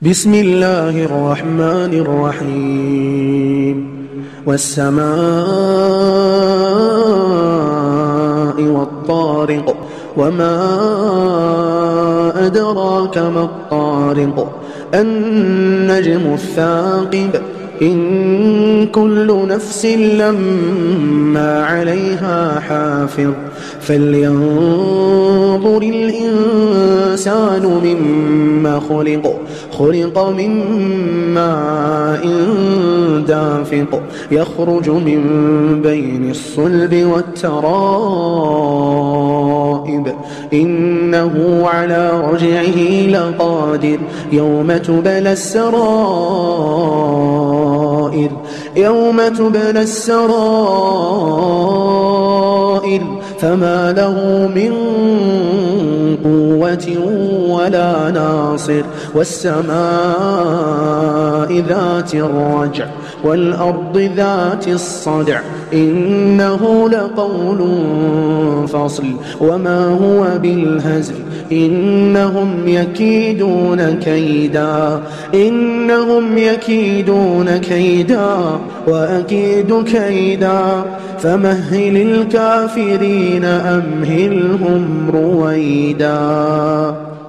بسم الله الرحمن الرحيم والسماء والطارق وما أدراك ما الطارق النجم الثاقب إن كل نفس لما عليها حافظ فلينظر الإنسان مما خلق من ماء دافق يخرج من بين الصلب والترائب إنه على رجعه لقادر يوم تبلى السرائر فما له من قوة ولا ناصر والسماء ذات الرجع والأرض ذات الصدع إنه لقول فصل وما هو بالهزل إنهم يكيدون كيدا وأكيد كيدا فمهل الكافرين أمهلهم رويدا.